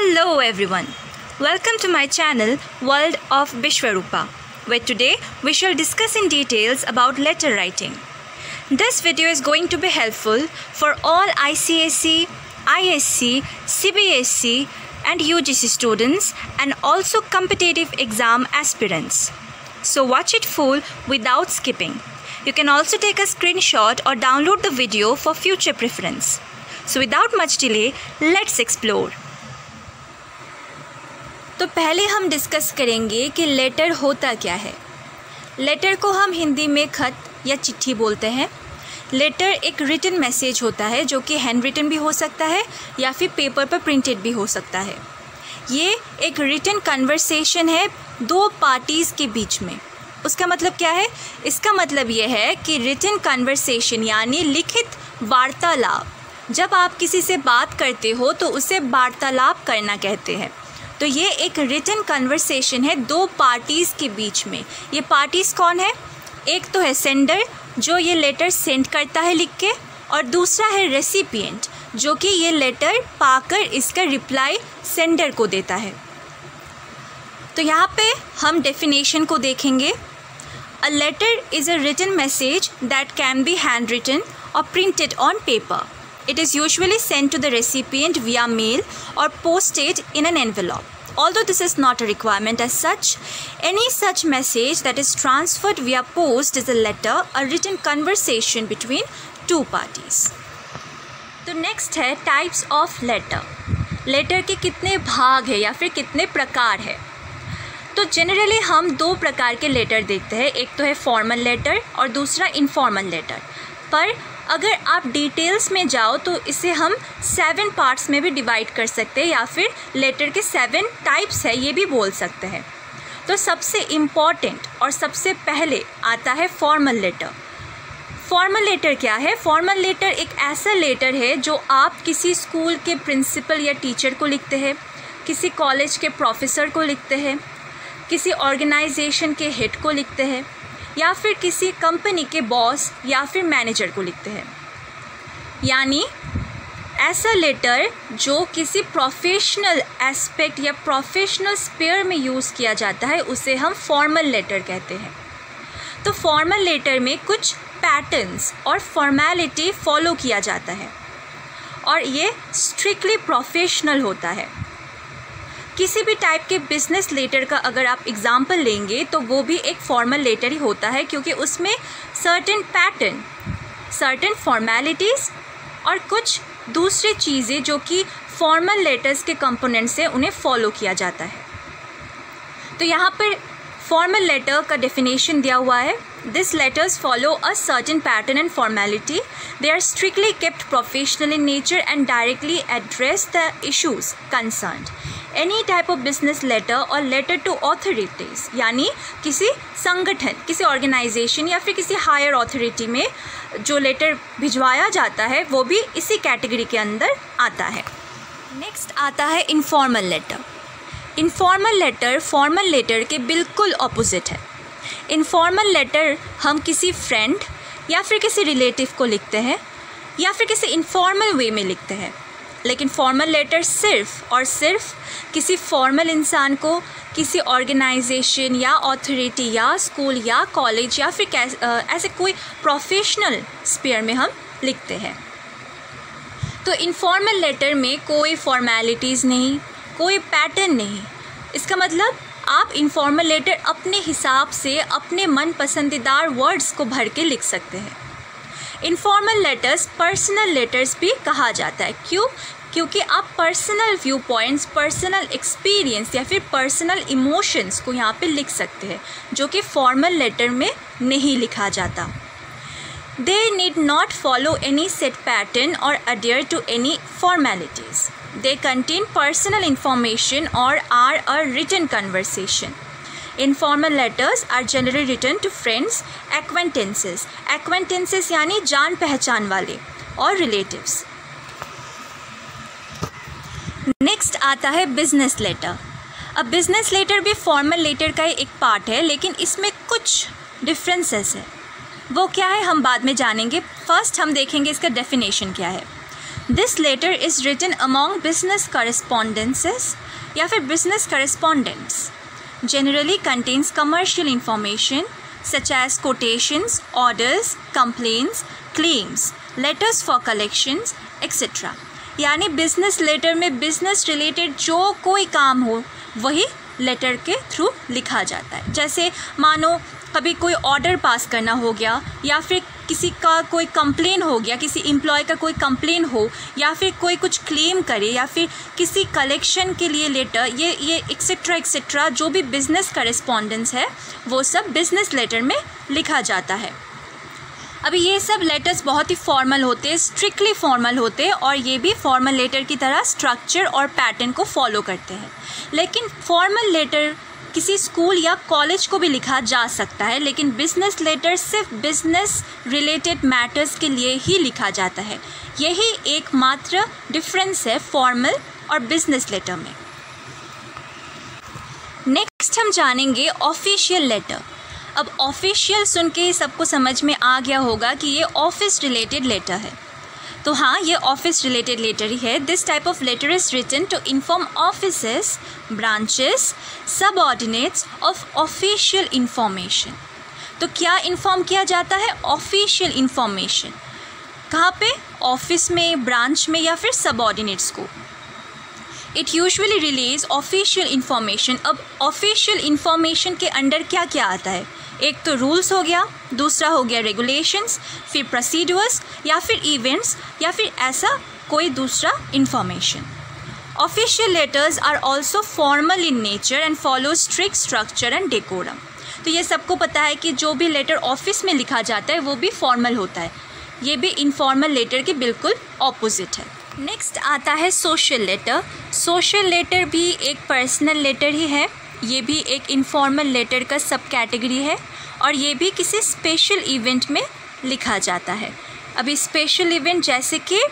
Hello everyone, welcome to my channel World of Bishwarupa, where today we shall discuss in details about letter writing. This video is going to be helpful for all ICSE, ISC, CBSE and UGC students and also competitive exam aspirants. So watch it full without skipping. You can also take a screenshot or download the video for future preference. So without much delay, let's explore. तो पहले हम discuss करेंगे कि letter होता क्या है। Letter को हम हिंदी में खत या चिट्ठी बोलते हैं। लेटर एक रिटन मैसेज होता है जो कि हैंड रिटन भी हो सकता है या फिर पेपर पर प्रिंटेड भी हो सकता है। ये एक रिटन कन्वर्सेशन है दो पार्टीज़ के बीच में। उसका मतलब क्या है? इसका मतलब ये है कि रिटन कन्वर्सेशन यानी लिखित वार्तालाप, जब आप किसी से बात करते हो तो उसे वार्तालाप करना कहते हैं। तो ये एक रिटन कन्वर्सेशन है दो पार्टीज़ के बीच में। ये पार्टीज़ कौन है? एक तो है सेंडर जो ये लेटर सेंड करता है लिख के, और दूसरा है रेसिपिएंट जो कि ये लेटर पाकर इसका रिप्लाई सेंडर को देता है। तो यहाँ पे हम डेफिनेशन को देखेंगे। A letter is a written message that can be hand written or printed on paper. It is usually sent to the recipient via mail or posted in an envelope. Although this is not a requirement as such, any such message that is transferred via post is a letter, a written conversation between two parties. तो next है types of letter. Letter के कितने भाग है या फिर कितने प्रकार है? तो जनरली हम दो प्रकार के लेटर देखते हैं, एक तो है फॉर्मल लेटर और दूसरा इनफॉर्मल लेटर। पर अगर आप डिटेल्स में जाओ तो इसे हम 7 पार्ट्स में भी डिवाइड कर सकते हैं या फिर लेटर के 7 टाइप्स है ये भी बोल सकते हैं। तो सबसे इम्पॉर्टेंट और सबसे पहले आता है फॉर्मल लेटर। फॉर्मल लेटर क्या है? फॉर्मल लेटर एक ऐसा लेटर है जो आप किसी स्कूल के प्रिंसिपल या टीचर को लिखते हैं, किसी कॉलेज के प्रोफेसर को लिखते हैं, किसी ऑर्गेनाइजेशन के हेड को लिखते हैं या फिर किसी कंपनी के बॉस या फिर मैनेजर को लिखते हैं। यानी ऐसा लेटर जो किसी प्रोफेशनल एस्पेक्ट या प्रोफेशनल स्फीयर में यूज़ किया जाता है उसे हम फॉर्मल लेटर कहते हैं। तो फॉर्मल लेटर में कुछ पैटर्न्स और फॉर्मेलिटी फॉलो किया जाता है और ये स्ट्रिक्टली प्रोफेशनल होता है। किसी भी टाइप के बिजनेस लेटर का अगर आप एग्जाम्पल लेंगे तो वो भी एक फॉर्मल लेटर ही होता है, क्योंकि उसमें सर्टेन पैटर्न, सर्टेन फॉर्मेलिटीज़ और कुछ दूसरी चीज़ें जो कि फॉर्मल लेटर्स के कंपोनेंट्स हैं उन्हें फॉलो किया जाता है। तो यहाँ पर फॉर्मल लेटर का डेफिनेशन दिया हुआ है। These letters follow a certain pattern and formality. They are strictly kept professional in nature and directly address the issues concerned. Any type of business letter or letter to authorities, यानी किसी संगठन, किसी organisation या फिर किसी higher authority में जो letter भिजवाया जाता है वो भी इसी कैटेगरी के अंदर आता है। नेक्स्ट आता है informal letter. Informal letter formal letter के बिल्कुल ऑपोजिट है। इनफॉर्मल लेटर हम किसी फ्रेंड या फिर किसी रिलेटिव को लिखते हैं या फिर किसी इनफॉर्मल वे में लिखते हैं, लेकिन फॉर्मल लेटर सिर्फ और सिर्फ किसी फॉर्मल इंसान को किसी ऑर्गेनाइजेशन या अथॉरिटी या स्कूल या कॉलेज या फिर ऐसे कोई प्रोफेशनल स्फीयर में हम लिखते हैं। तो इनफॉर्मल लेटर में कोई फॉर्मेलिटीज़ नहीं, कोई पैटर्न नहीं। इसका मतलब आप इनफॉर्मल लेटर अपने हिसाब से अपने मन पसंदीदार वर्ड्स को भर के लिख सकते हैं। इनफॉर्मल लेटर्स पर्सनल लेटर्स भी कहा जाता है। क्यों? क्योंकि आप personal view points, personal experience या फिर पर्सनल इमोशंस को यहाँ पे लिख सकते हैं जो कि फॉर्मल लेटर में नहीं लिखा जाता। They need not follow any set pattern or adhere to any formalities. They contain personal information or are a written conversation. Informal letters are generally written to friends, acquaintances. Acquaintances यानी जान पहचान वाले और relatives. Next आता है business letter. अब business letter भी formal letter का एक पार्ट है, लेकिन इसमें कुछ differences है। वो क्या है हम बाद में जानेंगे। फर्स्ट हम देखेंगे इसका डेफिनेशन क्या है। This letter is written among business correspondences या फिर business correspondents, generally contains commercial information such as quotations, orders, complaints, claims, letters for collections, etc. यानी बिजनेस लेटर में बिजनेस रिलेटेड जो कोई काम हो वही लेटर के थ्रू लिखा जाता है। जैसे मानो कभी कोई ऑर्डर पास करना हो गया, या फिर किसी का कोई कंप्लेन हो गया, किसी एम्प्लॉय का कोई कंप्लेन हो, या फिर कोई कुछ क्लेम करे, या फिर किसी कलेक्शन के लिए लेटर, ये एक्सेट्रा एक्सेट्रा जो भी बिज़नेस करेस्पॉन्डेंस है वो सब बिज़नेस लेटर में लिखा जाता है। अभी ये सब लेटर्स बहुत ही फॉर्मल होते हैं, स्ट्रिक्टली फॉर्मल होते हैं, और ये भी फॉर्मल लेटर की तरह स्ट्रक्चर और पैटर्न को फॉलो करते हैं। लेकिन फॉर्मल लेटर किसी स्कूल या कॉलेज को भी लिखा जा सकता है, लेकिन बिजनेस लेटर सिर्फ बिजनेस रिलेटेड मैटर्स के लिए ही लिखा जाता है। यही एकमात्र डिफरेंस है फॉर्मल और बिजनेस लेटर में। नेक्स्ट हम जानेंगे ऑफिशियल लेटर। अब ऑफिशियल सुन के सबको समझ में आ गया होगा कि ये ऑफिस रिलेटेड लेटर है, तो हाँ, ये ऑफिस रिलेटेड लेटर ही है। This type of letter is written to inform offices, branches, subordinates of official information. तो क्या इन्फॉर्म किया जाता है? Official information. कहाँ पे? ऑफिस में, ब्रांच में, या फिर सबऑर्डिनेट्स को। It usually release official information. अब ऑफिशियल इंफॉर्मेशन के अंडर क्या क्या आता है? एक तो रूल्स हो गया, दूसरा हो गया रेगुलेशंस, फिर प्रोसीड्यूर्स, या फिर इवेंट्स, या फिर ऐसा कोई दूसरा information. Official letters are also formal in nature and follow strict structure and decorum. तो ये सबको पता है कि जो भी लेटर ऑफिस में लिखा जाता है वो भी फॉर्मल होता है। ये भी इनफॉर्मल लेटर के बिल्कुल ऑपोजिट है। नेक्स्ट आता है सोशल लेटर। सोशल लेटर भी एक पर्सनल लेटर ही है। ये भी एक इनफॉर्मल लेटर का सब कैटेगरी है, और ये भी किसी स्पेशल इवेंट में लिखा जाता है। अभी स्पेशल इवेंट जैसे कि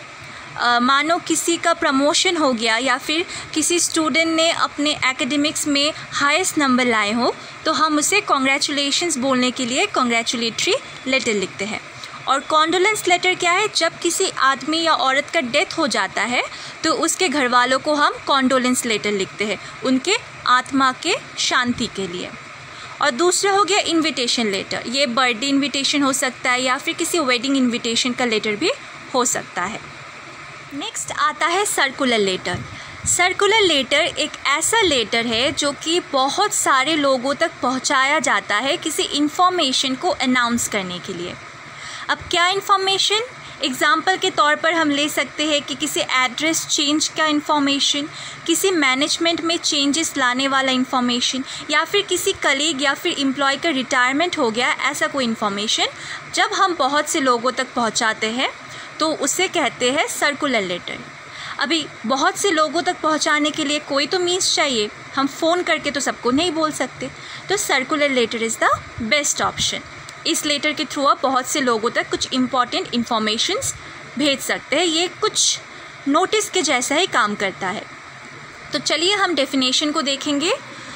मानो किसी का प्रमोशन हो गया, या फिर किसी स्टूडेंट ने अपने एकेडमिक्स में हाईएस्ट नंबर लाए हो, तो हम उसे कॉन्ग्रेचुलेशंस बोलने के लिए कॉन्ग्रेचुलेटरी लेटर लिखते हैं। और कॉन्डोलेंस लेटर क्या है? जब किसी आदमी या औरत का डेथ हो जाता है तो उसके घर वालों को हम कॉन्डोलेंस लेटर लिखते हैं, उनके आत्मा के शांति के लिए। और दूसरा हो गया इनविटेशन लेटर। ये बर्थडे इनविटेशन हो सकता है, या फिर किसी वेडिंग इनविटेशन का लेटर भी हो सकता है। नेक्स्ट आता है सर्कुलर लेटर। सर्कुलर लेटर एक ऐसा लेटर है जो कि बहुत सारे लोगों तक पहुंचाया जाता है किसी इन्फॉर्मेशन को अनाउंस करने के लिए। अब क्या इन्फॉर्मेशन? एग्ज़ाम्पल के तौर पर हम ले सकते हैं कि किसी एड्रेस चेंज का इन्फॉर्मेशन, किसी मैनेजमेंट में चेंजेस लाने वाला इन्फॉर्मेशन, या फिर किसी कलीग या फिर एम्प्लॉय का रिटायरमेंट हो गया, ऐसा कोई इन्फॉर्मेशन जब हम बहुत से लोगों तक पहुंचाते हैं तो उसे कहते हैं सर्कुलर लेटर। अभी बहुत से लोगों तक पहुंचाने के लिए कोई तो मीन्स चाहिए, हम फ़ोन करके तो सबको नहीं बोल सकते, तो circular letter is the best option. इस लेटर के थ्रू आप बहुत से लोगों तक कुछ इम्पॉर्टेंट इन्फॉर्मेशंस भेज सकते हैं। ये कुछ नोटिस के जैसा ही काम करता है। तो चलिए हम डेफिनेशन को देखेंगे।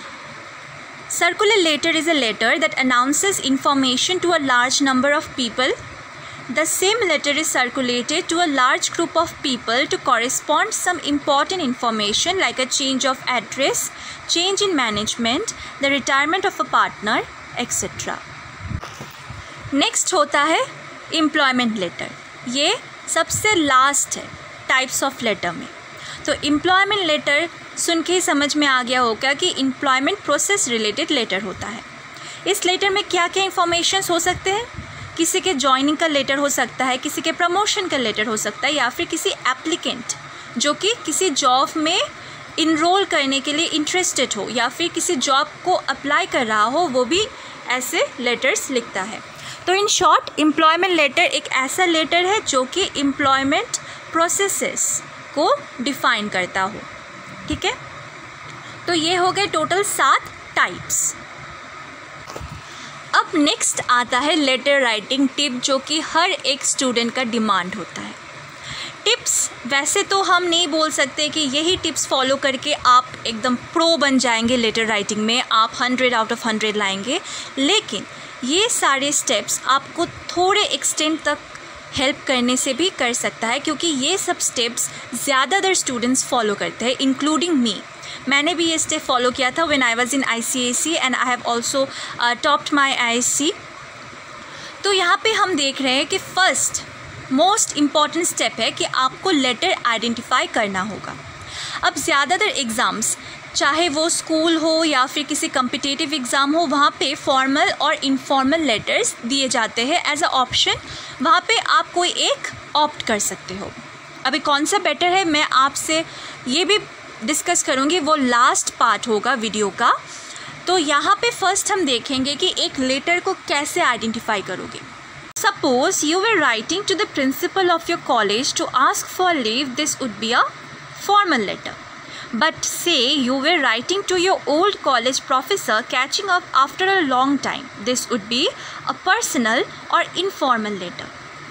Circular letter is a letter that announces information to a large number of people. The same letter is circulated to a large group of people to correspond some important information like a change of address, change in management, the retirement of a partner, etc. Next होता है employment letter. ये सबसे last है types of letter में। तो employment letter सुन के ही समझ में आ गया होगा कि एम्प्लॉयमेंट प्रोसेस रिलेटेड लेटर होता है। इस लेटर में क्या क्या इन्फॉर्मेशंस हो सकते हैं? किसी के जॉइनिंग का लेटर हो सकता है, किसी के प्रमोशन का लेटर हो सकता है, या फिर किसी एप्लीकेंट जो कि किसी जॉब में इनरोल करने के लिए इंटरेस्टेड हो, या फिर किसी जॉब को अप्लाई कर रहा हो, वो भी ऐसे लेटर्स लिखता है। तो इन शॉर्ट एम्प्लॉयमेंट लेटर एक ऐसा लेटर है जो कि एम्प्लॉयमेंट प्रोसेसेस को डिफ़ाइन करता हो। ठीक है, तो ये हो गए टोटल 7 टाइप्स। अब नेक्स्ट आता है लेटर राइटिंग टिप, जो कि हर एक स्टूडेंट का डिमांड होता है। टिप्स वैसे तो हम नहीं बोल सकते कि यही टिप्स फॉलो करके आप एकदम प्रो बन जाएंगे लेटर राइटिंग में, आप 100 आउट ऑफ 100 लाएंगे, लेकिन ये सारे स्टेप्स आपको थोड़े एक्सटेंट तक हेल्प करने से भी कर सकता है, क्योंकि ये सब स्टेप्स ज़्यादातर स्टूडेंट्स फॉलो करते हैं, इंक्लूडिंग मी। मैंने भी ये स्टेप फॉलो किया था when I was in ICAC and I have also topped my ISC। तो यहाँ पे हम देख रहे हैं कि फर्स्ट मोस्ट इम्पॉर्टेंट स्टेप है कि आपको लेटर आइडेंटिफाई करना होगा। अब ज़्यादातर एग्ज़ाम्स, चाहे वो स्कूल हो या फिर किसी कम्पिटिटिव एग्ज़ाम हो, वहाँ पे फॉर्मल और इनफॉर्मल लेटर्स दिए जाते हैं एज अ ऑप्शन। वहाँ पे आप कोई एक ऑप्ट कर सकते हो। अभी कौन सा बेटर है मैं आपसे ये भी डिस्कस करूँगी, वो लास्ट पार्ट होगा वीडियो का। तो यहाँ पे फर्स्ट हम देखेंगे कि एक लेटर को कैसे आइडेंटिफाई करोगे। Suppose you were writing to the principal of your college to ask for leave, this would be a formal letter. But say you were writing to your old college professor catching up after a long time, this would be a personal or informal letter.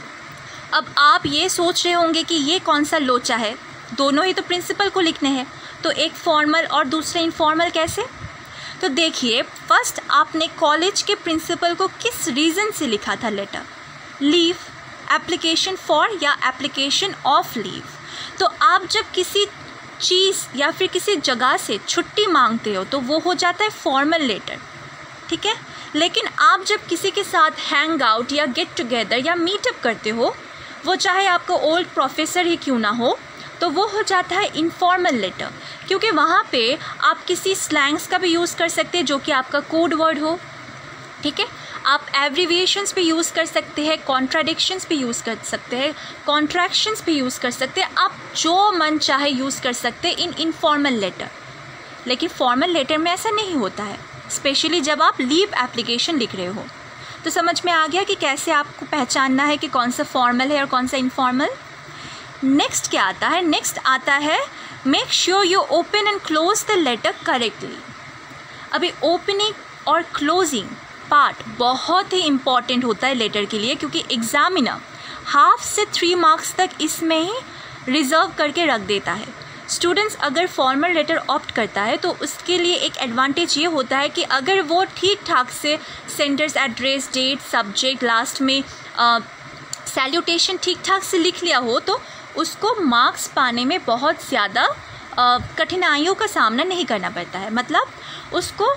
अब आप ये सोच रहे होंगे कि ये कौन सा लोचा है, दोनों ही तो प्रिंसिपल को लिखने हैं, तो एक फॉर्मल और दूसरा इनफॉर्मल कैसे? तो देखिए, फर्स्ट आपने कॉलेज के प्रिंसिपल को किस रीज़न से लिखा था लेटर? लीव, एप्लीकेशन फॉर या एप्लीकेशन ऑफ लीव। तो आप जब किसी चीज़ या फिर किसी जगह से छुट्टी मांगते हो तो वो हो जाता है फॉर्मल लेटर, ठीक है। लेकिन आप जब किसी के साथ हैंग आउट या गेट टुगेदर या मीटअप करते हो, वो चाहे आपका ओल्ड प्रोफेसर ही क्यों ना हो, तो वो हो जाता है इनफॉर्मल लेटर, क्योंकि वहाँ पे आप किसी स्लैंग्स का भी यूज़ कर सकते हैं जो कि आपका कोड वर्ड हो, ठीक है। आप एब्रीविएशंस भी यूज़ कर सकते हैं, कॉन्ट्राडिक्शंस भी यूज़ कर सकते हैं, कॉन्ट्रैक्शंस भी यूज़ कर सकते हैं, आप जो मन चाहे यूज़ कर सकते हैं इन इनफॉर्मल लेटर। लेकिन फॉर्मल लेटर में ऐसा नहीं होता है, स्पेशली जब आप लीव एप्लीकेशन लिख रहे हो। तो समझ में आ गया कि कैसे आपको पहचानना है कि कौन सा फॉर्मल है और कौन सा इनफॉर्मल। नेक्स्ट क्या आता है? नेक्स्ट आता है make sure you open and close the letter correctly. अभी ओपनिंग और क्लोजिंग पार्ट बहुत ही इम्पॉर्टेंट होता है लेटर के लिए, क्योंकि एग्जामिनर 1/2 से 3 मार्क्स तक इसमें ही रिजर्व करके रख देता है। स्टूडेंट्स अगर फॉर्मल लेटर ऑप्ट करता है तो उसके लिए एक एडवांटेज ये होता है कि अगर वो ठीक ठाक से senders, address, date, subject, last में सैल्यूटेशन ठीक ठाक से लिख लिया हो तो उसको मार्क्स पाने में बहुत ज़्यादा कठिनाइयों का सामना नहीं करना पड़ता है। मतलब उसको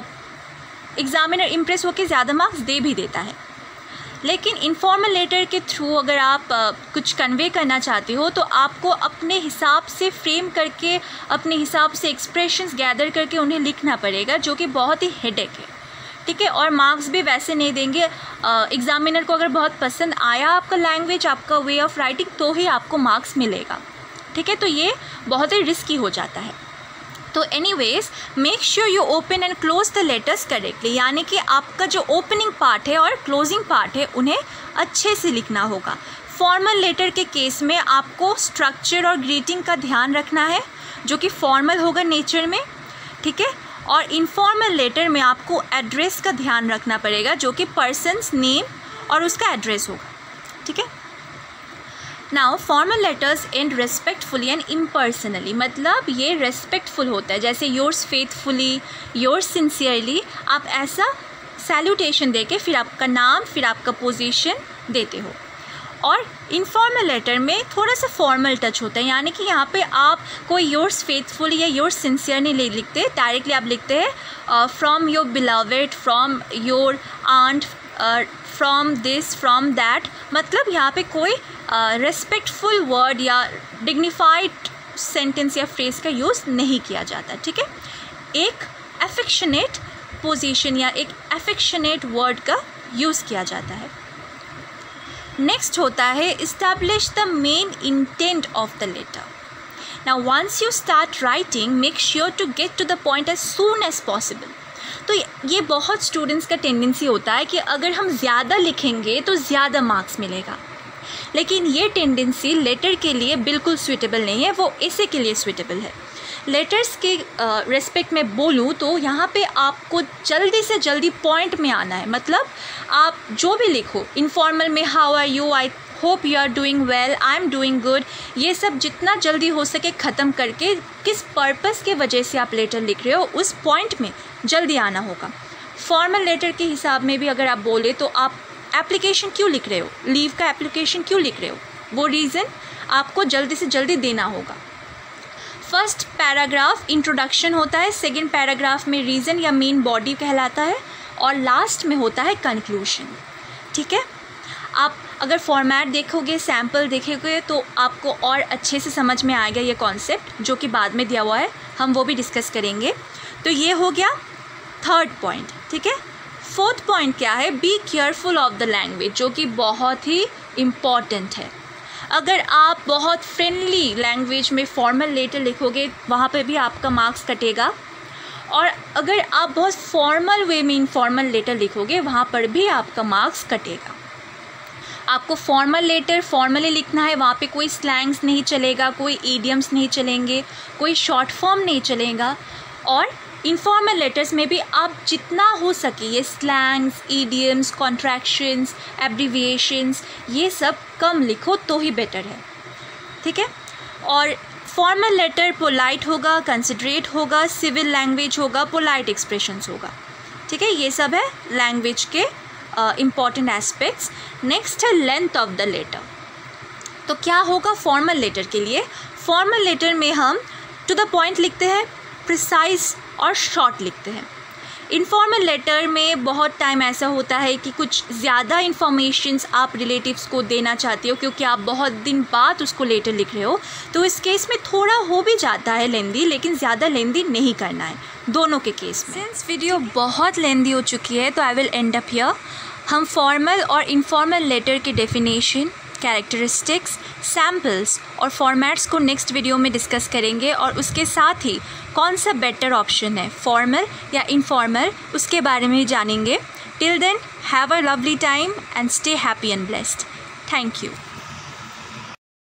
एग्ज़ामिनर इम्प्रेस होकर ज़्यादा मार्क्स दे भी देता है। लेकिन इनफॉर्मल लेटर के थ्रू अगर आप कुछ कन्वे करना चाहते हो तो आपको अपने हिसाब से फ्रेम करके, अपने हिसाब से एक्सप्रेशंस गैदर करके उन्हें लिखना पड़ेगा, जो कि बहुत ही हेडेक है, ठीक है। और मार्क्स भी वैसे नहीं देंगे। एग्ज़ामिनर को अगर बहुत पसंद आया आपका लैंग्वेज, आपका वे ऑफ राइटिंग, तो ही आपको मार्क्स मिलेगा, ठीक है। तो ये बहुत ही रिस्की हो जाता है। तो anyways make sure you open and close the letters correctly, यानी कि आपका जो ओपनिंग पार्ट है और क्लोजिंग पार्ट है उन्हें अच्छे से लिखना होगा। फॉर्मल लेटर के केस में आपको स्ट्रक्चर और ग्रीटिंग का ध्यान रखना है, जो कि फॉर्मल होगा नेचर में, ठीक है। और इनफॉर्मल लेटर में आपको एड्रेस का ध्यान रखना पड़ेगा, जो कि पर्सन्स नेम और उसका एड्रेस होगा, ठीक है। Now formal letters and respectfully and impersonally, मतलब ये रेस्पेक्टफुल होता है, जैसे योर्स फेथफुली, योर्स सिंसियरली, आप ऐसा सैल्यूटेशन देके फिर आपका नाम, फिर आपका पोजीशन देते हो। और इनफॉर्मल लेटर में थोड़ा सा फॉर्मल टच होता है, यानी कि यहाँ पे आप कोई योर्स फेथफुल या योर्स सिंसियर नहीं लिखते, डायरेक्टली आप लिखते हैं from your beloved, from your aunt, from this, from that. मतलब यहाँ पे कोई रेस्पेक्टफुल वर्ड या डिग्निफाइड सेंटेंस या फ्रेज का यूज़ नहीं किया जाता, ठीक है। एक एफेक्शनेट पोजीशन या एक एफेक्शनेट वर्ड का यूज़ किया जाता है। नेक्स्ट होता है establish the main intent of the letter. Now once you start writing make sure to get to the point as soon as possible. तो ये बहुत स्टूडेंट्स का टेंडेंसी होता है कि अगर हम ज़्यादा लिखेंगे तो ज़्यादा मार्क्स मिलेगा, लेकिन ये टेंडेंसी लेटर के लिए बिल्कुल सूटेबल नहीं है, वो ऐसे के लिए सूटेबल है। लेटर्स के रेस्पेक्ट में बोलूँ तो यहाँ पे आपको जल्दी से जल्दी पॉइंट में आना है। मतलब आप जो भी लिखो, इनफॉर्मल में how are you, I hope you are doing well, I am doing good, ये सब जितना जल्दी हो सके ख़त्म करके किस पर्पस के वजह से आप लेटर लिख रहे हो उस पॉइंट में जल्दी आना होगा। फॉर्मल लेटर के हिसाब में भी अगर आप बोले तो आप एप्लीकेशन क्यों लिख रहे हो, लीव का एप्लीकेशन क्यों लिख रहे हो, वो रीज़न आपको जल्दी से जल्दी देना होगा। फर्स्ट पैराग्राफ इंट्रोडक्शन होता है, सेकंड पैराग्राफ में रीज़न या मेन बॉडी कहलाता है, और लास्ट में होता है कंक्लूशन। ठीक है, आप अगर फॉर्मेट देखोगे, सैम्पल देखोगे, तो आपको और अच्छे से समझ में आएगा ये कॉन्सेप्ट, जो कि बाद में दिया हुआ है, हम वो भी डिस्कस करेंगे। तो ये हो गया थर्ड पॉइंट। ठीक है, फोर्थ पॉइंट क्या है, be careful of the language, जो कि बहुत ही इम्पॉर्टेंट है। अगर आप बहुत फ्रेंडली लैंग्वेज में फॉर्मल लेटर लिखोगे, वहाँ पे भी आपका मार्क्स कटेगा, और अगर आप बहुत फॉर्मल वे में इनफॉर्मल लेटर लिखोगे, वहाँ पर भी आपका मार्क्स कटेगा। आपको फॉर्मल लेटर फॉर्मली लिखना है, वहाँ पे कोई स्लैंग्स नहीं चलेगा, कोई ईडियम्स नहीं चलेंगे, कोई शॉर्ट फॉर्म नहीं चलेगा। और इनफॉर्मल लेटर्स में भी आप जितना हो सके ये स्लैंग्स, ईडियम्स, कॉन्ट्रैक्शंस, एब्रीविएशंस, ये सब कम लिखो तो ही बेटर है। ठीक है, और फॉर्मल लेटर पोलाइट होगा, कंसिडरेट होगा, सिविल लैंग्वेज होगा, पोलाइट एक्सप्रेशंस होगा। ठीक है, ये सब है लैंग्वेज के इम्पॉर्टेंट एस्पेक्ट्स। नेक्स्ट है लेंथ ऑफ द लेटर। तो क्या होगा फॉर्मल लेटर के लिए, फॉर्मल लेटर में हम टू द पॉइंट लिखते हैं, प्रिसाइज और शॉर्ट लिखते हैं। इनफॉर्मल लेटर में बहुत टाइम ऐसा होता है कि कुछ ज़्यादा इन्फॉर्मेशंस आप रिलेटिव्स को देना चाहते हो, क्योंकि आप बहुत दिन बाद उसको लेटर लिख रहे हो, तो इस केस में थोड़ा हो भी जाता है लेंदी, लेकिन ज़्यादा लेंदी नहीं करना है दोनों के केस में। सिंस वीडियो बहुत लेंदी हो चुकी है, तो I will end up here. हम फॉर्मल और इनफॉर्मल लेटर के डेफिनेशन, कैरेक्टरिस्टिक्स, सैम्पल्स और फॉर्मेट्स को नेक्स्ट वीडियो में डिस्कस करेंगे, और उसके साथ ही कौन सा बेटर ऑप्शन है, फॉर्मल या इनफॉर्मल, उसके बारे में ही जानेंगे। Till then, have a lovely time and stay happy and blessed. Thank you.